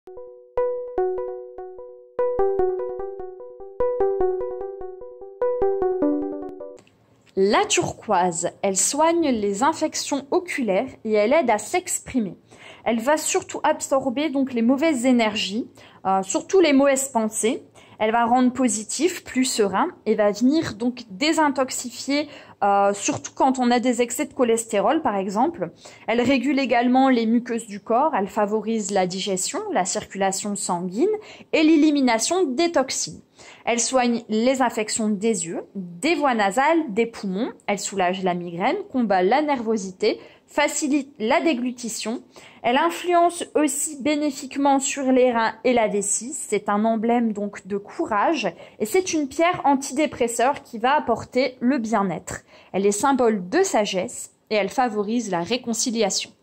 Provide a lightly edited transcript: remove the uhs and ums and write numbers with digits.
La turquoise, elle soigne les infections oculaires et elle aide à s'exprimer. Elle va surtout absorber donc les mauvaises énergies, surtout les mauvaises pensées. Elle va rendre positif, plus serein et va venir donc désintoxifier, surtout quand on a des excès de cholestérol par exemple. Elle régule également les muqueuses du corps, elle favorise la digestion, la circulation sanguine et l'élimination des toxines. Elle soigne les infections des yeux, des voies nasales, des poumons. Elle soulage la migraine, combat la nervosité, facilite la déglutition. Elle influence aussi bénéfiquement sur les reins et la vessie. C'est un emblème donc de courage et c'est une pierre antidépresseur qui va apporter le bien-être. Elle est symbole de sagesse et elle favorise la réconciliation.